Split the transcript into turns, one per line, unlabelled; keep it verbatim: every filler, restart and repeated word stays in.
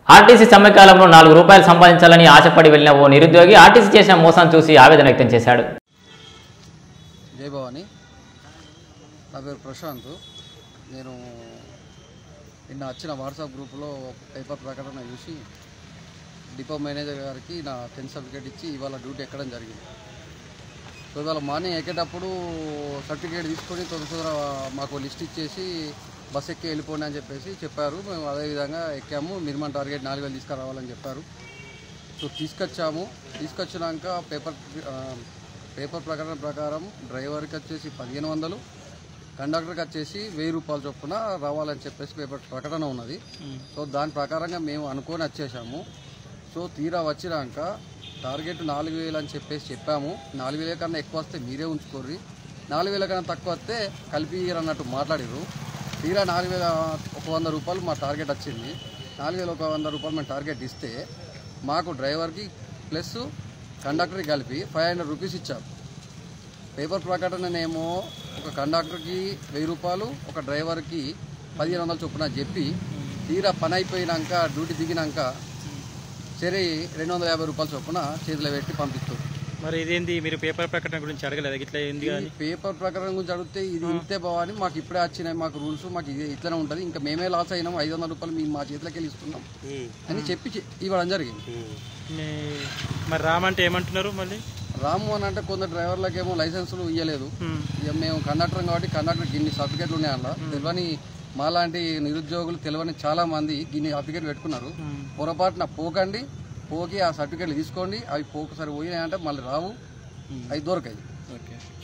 RTC సమ్మె కాలంలో నాలుగు రూపాయలు సంపాదించాలని ఆశపడి వెళ్లిన ఓ నిరుద్యోగి ఆర్టీసీ చేసిన మోసం చూసి ఆవేదన వ్యక్తం చేశాడు.
జై భవాని, నా పేరు ప్రశాంత్. నేను నిన్న వచ్చిన వాట్సాప్ గ్రూపులో పేపర్ ప్రకటన చూసి డిపో మేనేజర్ గారికి నా టెన్త్ సర్టిఫికేట్ ఇచ్చి ఇవాళ డ్యూటీ ఎక్కడం జరిగింది. సో ఇవాళ మార్నింగ్ ఎక్కేటప్పుడు సర్టిఫికేట్ తీసుకొని తొందర మాకు లిస్ట్ ఇచ్చేసి బస్ ఎక్కి వెళ్ళిపోండి అని చెప్పేసి చెప్పారు. మేము అదేవిధంగా ఎక్కాము. మినిమం టార్గెట్ నాలుగు వేలు తీసుకురావాలని చెప్పారు. సో తీసుకొచ్చాము. తీసుకొచ్చినాక పేపర్ పేపర్ ప్రకటన ప్రకారం డ్రైవర్కి వచ్చేసి పదిహేను వందలు కండక్టర్కి వచ్చేసి వెయ్యి రూపాయల చొప్పున రావాలని చెప్పేసి పేపర్ ప్రకటన ఉన్నది. సో దాని ప్రకారంగా మేము అనుకొని వచ్చేసాము. సో తీరా వచ్చినాక టార్గెట్ నాలుగు వేలు అని చెప్పేసి చెప్పాము. నాలుగు వేల కన్నా ఎక్కువ వస్తే మీరే ఉంచుకోర్రి, నాలుగు వేల కన్నా తక్కువ వస్తే కలిపి అన్నట్టు మాట్లాడారు. తీరా నాలుగు వేల ఒక వంద రూపాయలు మా టార్గెట్ వచ్చింది. నాలుగు వేల ఒక వంద రూపాయలు మేము టార్గెట్ ఇస్తే మాకు డ్రైవర్కి ప్లస్ కండక్టర్కి కలిపి ఫైవ్ హండ్రెడ్ రూపీస్ ఇచ్చారు. పేపర్ ప్రకటననేమో ఒక కండక్టర్కి వెయ్యి రూపాయలు, ఒక డ్రైవర్కి పదిహేను వందలు చొప్పున చెప్పి తీరా పని అయిపోయినాక డ్యూటీ దిగినాక సరే రెండు వందల యాభై రూపాయల చొప్పున చేతిలో పెట్టి పంపిస్తారు.
మరి ఇదేంది, మీరు పేపర్ ప్రకటన గురించి అడగలేదు? ఇట్లా ఏంది కానీ
పేపర్ ప్రకటన గురించి అడిగితే ఇది ఇంతే బావని మాకు ఇప్పుడే వచ్చినాయి, మాకు రూల్స్ మాకు ఇది ఇట్లనే ఉంటుంది, ఇంకా మేమే లాస్ అయినాం, ఐదు వందల రూపాయలు మేము మా చేతిలోకి వెళ్ళి ఇస్తున్నాం అని చెప్పి ఇవ్వడం జరిగింది.
మరి రామంటే ఏమంటున్నారు? మళ్ళీ
రాము అని అంటే కొందరు డ్రైవర్లకు ఏమో లైసెన్సులు ఇవ్వలేదు. ఇక మేము కండక్టర్ కాబట్టి కండక్టర్ గిన్ని సర్టిఫికేట్లు ఉన్నాయి. అలా తెలియని మాలాంటి నిరుద్యోగులు తెలియని చాలా మంది గిన్ని సర్టిఫికేట్ పెట్టుకున్నారు. పొరపాటున పోకండి, పోకి ఆ సర్టిఫికేట్లు తీసుకోండి. అవి పోకసారి పోయినాయంటే మళ్ళీ రావు, అవి దొరకాయి.
ఓకే.